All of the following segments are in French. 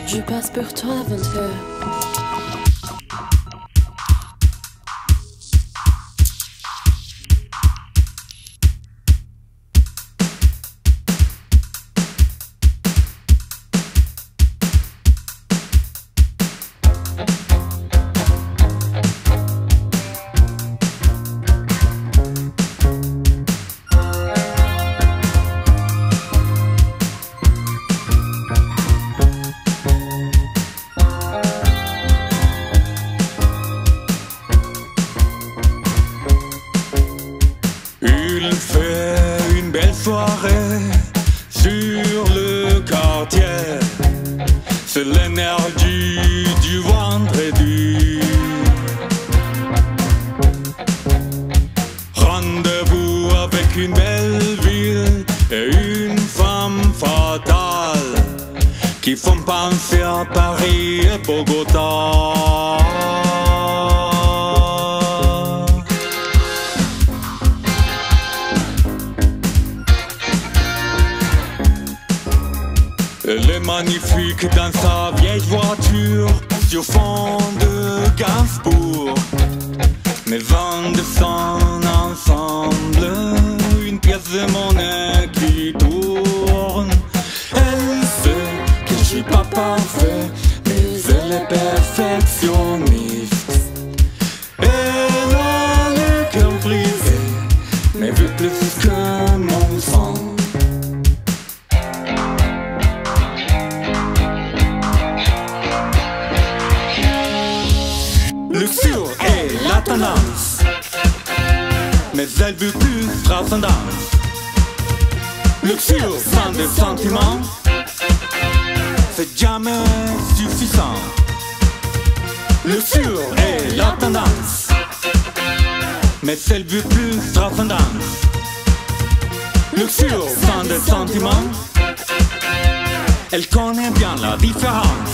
Je passe pour toi, 20 heures. Il fait une belle soirée sur le quartier. C'est l'énergie du vendredi. Rendez-vous avec une belle ville et une femme fatale qui font penser à Paris et Bogota. Elle est magnifique dans sa vieille voiture sur fond de Gainsbourg. Mes vents descendent ensemble, une pièce de monnaie qui tourne. Elle sait que je suis pas parfait, mais elle est perfectionniste. Elle a le cœur brisé, mais veut plus que mon sang. Luxure est la tendance, mais elle veut plus transcendance. Luxure sans des sentiments, c'est jamais suffisant. Luxure est la tendance, mais elle veut plus transcendance. Luxure sans des sentiments, elle connaît bien la différence.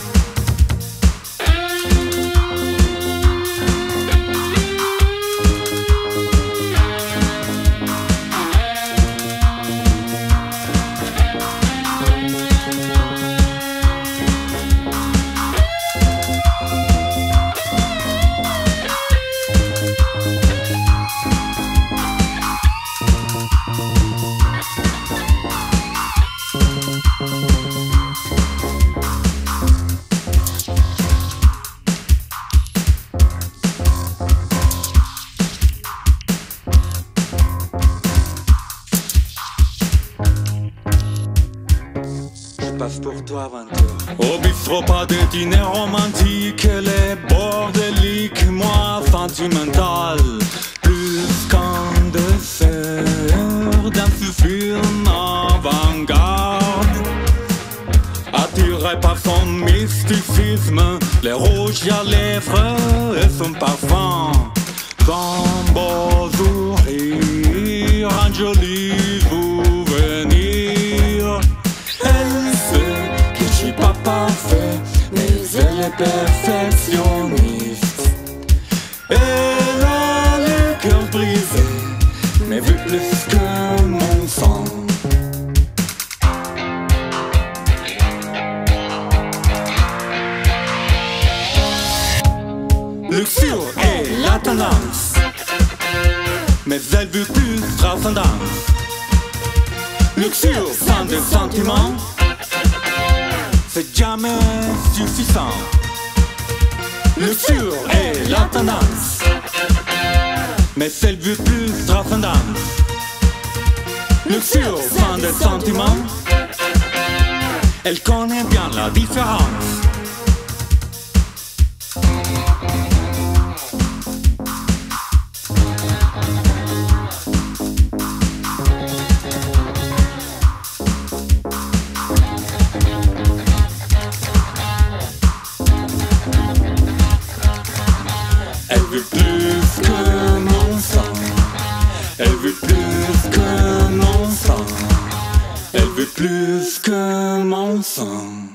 Passe pour toi, 20 heures. Au bistrot, pas de dîner romantique. Elle est bordélique, moi sentimental. Plus qu'un dessert dans ce film avant-garde. Attiré par son mysticisme, les rouges à lèvres et son parfum. Son beau sourire, un joli souvenir. Elle sait que je suis pas parfait, mais elle est perfectionniste. Elle a le cœur brisé, mais veut plus que mon sang. Luxure est la tendance, mais elle veut plus transcendance. Luxure sans des sentiments, c'est jamais suffisant. Luxure est la tendance, mais elle veut plus transcendance. Luxure sans des sentiments, elle connaît bien la différence. Elle veut plus que mon sang. Elle veut plus que mon sang. Elle veut plus que mon sang.